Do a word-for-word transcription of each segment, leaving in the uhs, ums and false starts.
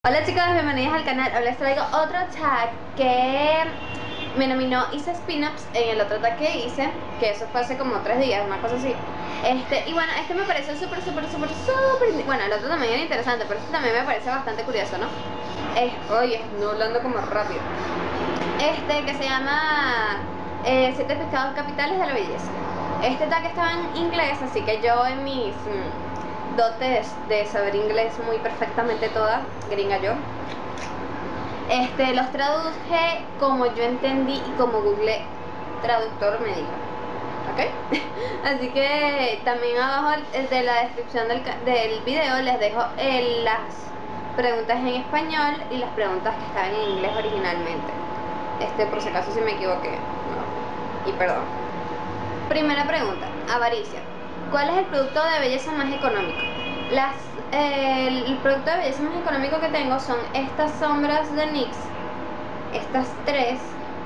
Hola chicos, bienvenidos al canal. Hoy les traigo otro tag que me nominó Hice Spin-Ups en el otro tag que hice, que eso fue hace como tres días, una cosa así. Este, y bueno, este me parece súper, súper, súper, súper... Bueno, el otro también era interesante, pero este también me parece bastante curioso, ¿no? Es, oye, no hablando como rápido. Este, que se llama eh, Siete Pecados Capitales de la Belleza. Este tag estaba en inglés, así que yo en mis... Mm, dotes de saber inglés muy perfectamente toda, gringa yo, este, los traduje como yo entendí y como Google Traductor me dijo, ¿ok? Así que también abajo de la descripción del, del video les dejo eh, las preguntas en español y las preguntas que estaban en inglés originalmente, este, por si acaso si me equivoqué, no, y perdón. Primera pregunta, avaricia. ¿Cuál es el producto de belleza más económico? Las, eh, el producto de belleza más económico que tengo son estas sombras de NYX, estas tres,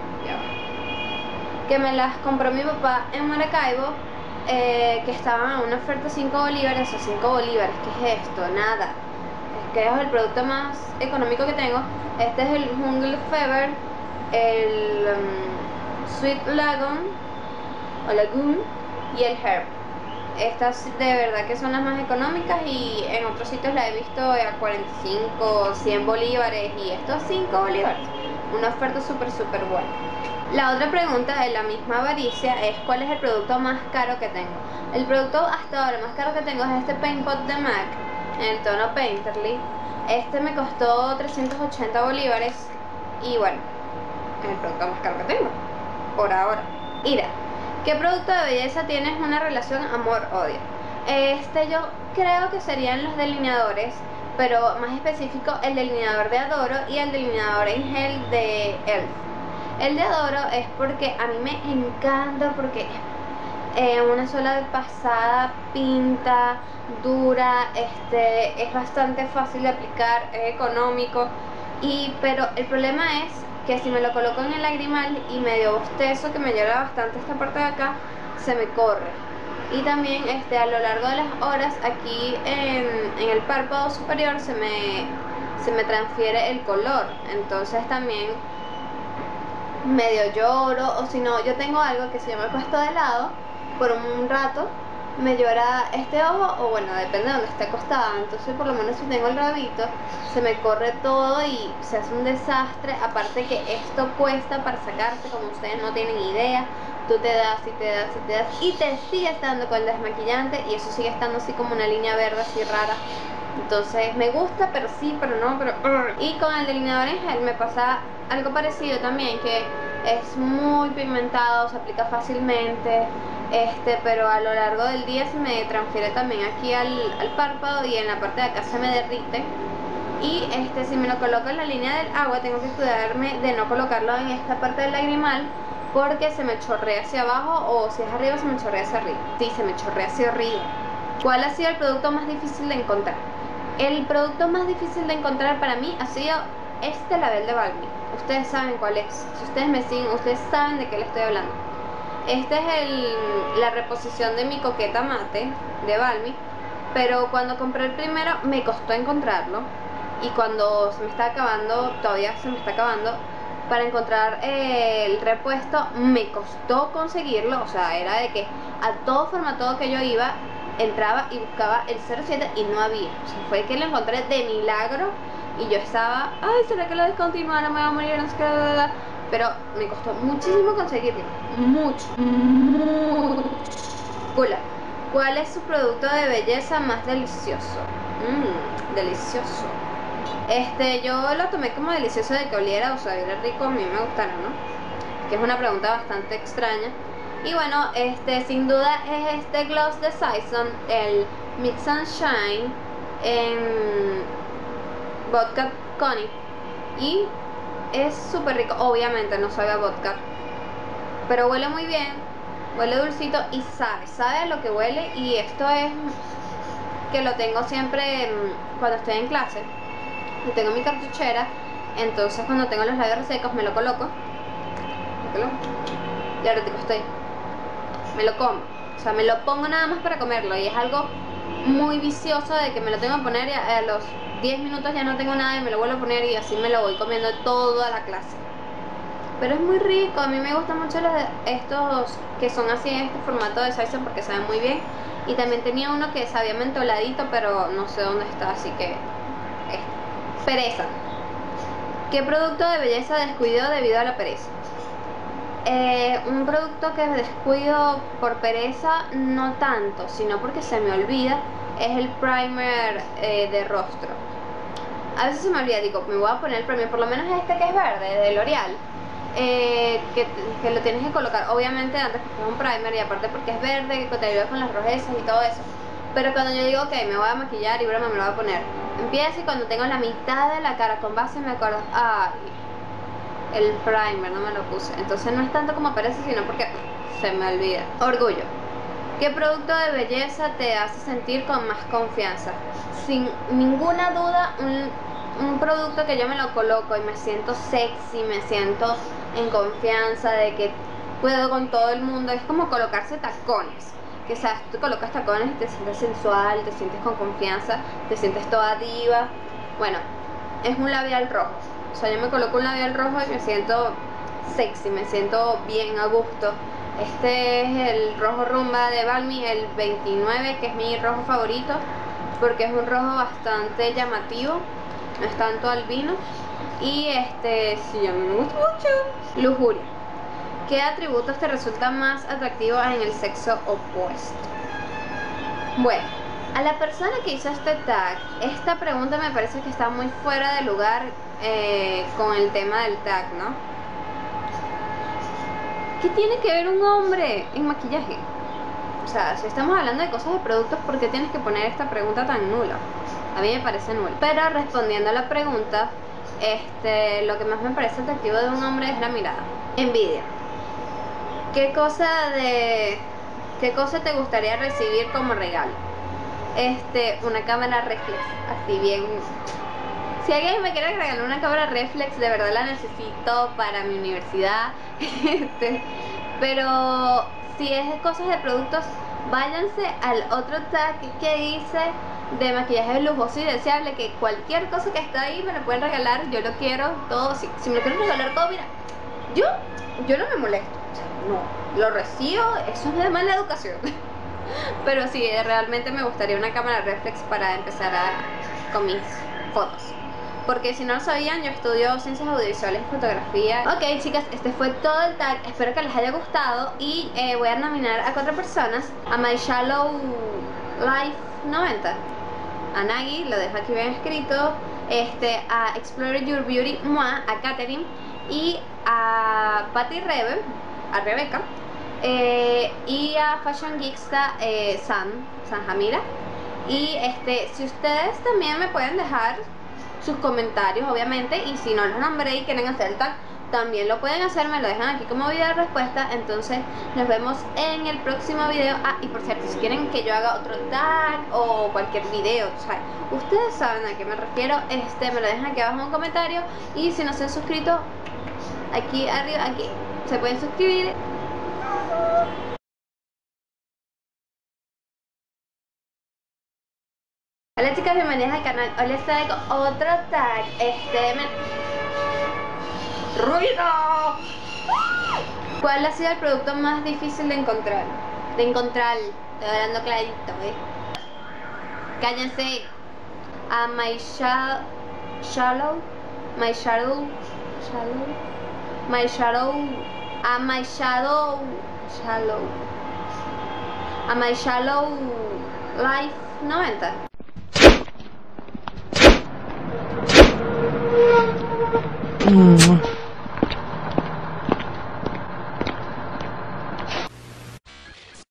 que me las compró mi papá en Maracaibo, eh, que estaban a una oferta cinco bolívares, o cinco bolívares, ¿qué es esto? Nada. Es que es el producto más económico que tengo. Este es el Jungle Fever, el um, Sweet Lagoon, o Lagoon, y el Herb. Estas de verdad que son las más económicas, y en otros sitios la he visto a cuarenta y cinco, cien bolívares, y estos cinco bolívares. Una oferta súper súper buena. La otra pregunta de la misma avaricia es: ¿cuál es el producto más caro que tengo? El producto hasta ahora más caro que tengo es este Paint Pot de MAC en el tono Painterly. Este me costó trescientos ochenta bolívares y bueno, es el producto más caro que tengo por ahora. Ira, ¿qué producto de belleza tienes una relación amor-odio? Este yo creo que serían los delineadores, pero más específico el delineador de Adoro y el delineador en gel de Elf. El de Adoro es porque a mí me encanta, porque eh, una sola pasada pinta, dura, este, es bastante fácil de aplicar, es económico, y, pero el problema es que si me lo coloco en el lagrimal y medio bostezo, que me llora bastante esta parte de acá, se me corre. Y también este, a lo largo de las horas aquí en, en el párpado superior se me, se me transfiere el color, entonces también medio lloro, o si no, yo tengo algo que si yo me acuesto de lado por un rato, me llora este ojo, o bueno, depende de donde esté acostada, entonces por lo menos si tengo el rabito, se me corre todo y se hace un desastre. Aparte que esto cuesta para sacarse, como ustedes no tienen idea, tú te das y te das y te das y te sigue estando con el desmaquillante, y eso sigue estando así como una línea verde así rara. Entonces me gusta, pero sí, pero no, pero... Y con el delineador en gel me pasa algo parecido también, que es muy pigmentado, se aplica fácilmente, este, pero a lo largo del día se me transfiere también aquí al, al párpado, y en la parte de acá se me derrite. Y este, si me lo coloco en la línea del agua, tengo que cuidarme de no colocarlo en esta parte del lagrimal, porque se me chorrea hacia abajo, o si es arriba se me chorrea hacia arriba. Sí, se me chorrea hacia arriba. ¿Cuál ha sido el producto más difícil de encontrar? El producto más difícil de encontrar para mí ha sido este label de Balmy. Ustedes saben cuál es. Si ustedes me siguen, ustedes saben de qué les estoy hablando. Este es el, la reposición de mi coqueta mate de Balmy, pero cuando compré el primero me costó encontrarlo, y cuando se me está acabando, todavía se me está acabando, para encontrar eh, el repuesto me costó conseguirlo. O sea, era de que a todo formato que yo iba, entraba y buscaba el cero siete y no había. O sea, fue que lo encontré de milagro, y yo estaba, ay, ¿será que lo descontinuaron? Me va a morir, no sé qué, pero me costó muchísimo conseguirlo, mucho, mucho. ¿Cuál es su producto de belleza más delicioso? Mmm, delicioso. Este, yo lo tomé como delicioso de que oliera, o sea, era rico, a mí me gustaron, ¿no? Que es una pregunta bastante extraña. Y bueno, este, sin duda es este gloss de Saison, el Mix and Shine en vodka Connie, y es súper rico. Obviamente no sabe a vodka, pero huele muy bien, huele dulcito y sabe, sabe a lo que huele. Y esto es que lo tengo siempre cuando estoy en clase, y tengo mi cartuchera, entonces cuando tengo los labios resecos me lo coloco, y ahora te estoy, me lo como, o sea, me lo pongo nada más para comerlo, y es algo muy vicioso de que me lo tengo que poner, y a los diez minutos ya no tengo nada y me lo vuelvo a poner y así me lo voy comiendo toda la clase. Pero es muy rico, a mí me gustan mucho los, estos que son así en este formato de Saison porque saben muy bien. Y también tenía uno que sabía mentoladito, pero no sé dónde está, así que... Este. Pereza. ¿Qué producto de belleza descuido debido a la pereza? Eh, un producto que descuido por pereza, no tanto, sino porque se me olvida, es el primer eh, de rostro. A veces se me olvida, digo, me voy a poner el primer, por lo menos este que es verde, de L'Oreal, eh, que, que lo tienes que colocar, obviamente antes porque es un primer y aparte porque es verde, que te ayuda con las rojezas y todo eso. Pero cuando yo digo, ok, me voy a maquillar y broma, me lo voy a poner, empiezo y cuando tengo la mitad de la cara con base me acuerdo, ay, el primer no me lo puse. Entonces no es tanto como parece, sino porque se me olvida. Orgullo. ¿Qué producto de belleza te hace sentir con más confianza? Sin ninguna duda, un, un producto que yo me lo coloco y me siento sexy, me siento en confianza de que puedo con todo el mundo, es como colocarse tacones. Que sabes, tú colocas tacones y te sientes sensual, te sientes con confianza, te sientes toda diva. Bueno, es un labial rojo. O sea, yo me coloco un labial rojo y me siento sexy, me siento bien a gusto. Este es el rojo rumba de Balmy, el veintinueve, que es mi rojo favorito, porque es un rojo bastante llamativo, no es tanto albino. Y este, sí, a mí me gusta mucho. Lujuria. ¿Qué atributos te resultan más atractivos en el sexo opuesto? Bueno, a la persona que hizo este tag, esta pregunta me parece que está muy fuera de lugar eh, con el tema del tag, ¿no? ¿Qué tiene que ver un hombre en maquillaje? O sea, si estamos hablando de cosas de productos, ¿por qué tienes que poner esta pregunta tan nula? A mí me parece nula. Pero respondiendo a la pregunta, este, lo que más me parece atractivo de un hombre es la mirada. Envidia. ¿Qué cosa de... ¿Qué cosa te gustaría recibir como regalo? Este, una cámara reflex, así bien. Si alguien me quiere regalar una cámara reflex, de verdad la necesito para mi universidad. este, pero si es de cosas de productos, váyanse al otro tag que hice de maquillaje lujoso y deseable, que cualquier cosa que está ahí me lo pueden regalar, yo lo quiero todo. Si, si me lo quieren regalar todo, mira, yo, yo no me molesto, no, lo recibo, eso es de mala educación. Pero sí, realmente me gustaría una cámara reflex para empezar a, con mis fotos. Porque si no lo sabían, yo estudio ciencias audiovisuales y fotografía. Ok, chicas, este fue todo el tag. Espero que les haya gustado. Y eh, voy a nominar a cuatro personas: a My Shallow Life noventa, a Nagi, lo dejo aquí bien escrito, este, a Explore Your Beauty Moi, a Katherine, y a Patty Rebe, a Rebeca, eh, y a Fashion Geeksta, eh, Sam, San Jamira. Y este, si ustedes también me pueden dejar sus comentarios, obviamente, y si no los nombré y quieren hacer el tag, también lo pueden hacer, me lo dejan aquí como video de respuesta. Entonces nos vemos en el próximo video. Ah, y por cierto, si quieren que yo haga otro tag o cualquier video, o sea, ustedes saben a qué me refiero, este, me lo dejan aquí abajo en un comentario. Y si no se han suscrito, aquí arriba, aquí, se pueden suscribir. Hola chicas, bienvenidas al canal. Hoy les traigo otro tag. Este me... ¡Ruido! ¿Cuál ha sido el producto más difícil de encontrar? De encontrar, estoy hablando clarito, ¿eh? Cállense. A My Shallow, Shallow, My Shadow, Shallow, My Shadow, a My Shadow, Shallow, a My Shallow Life noventa. Mm.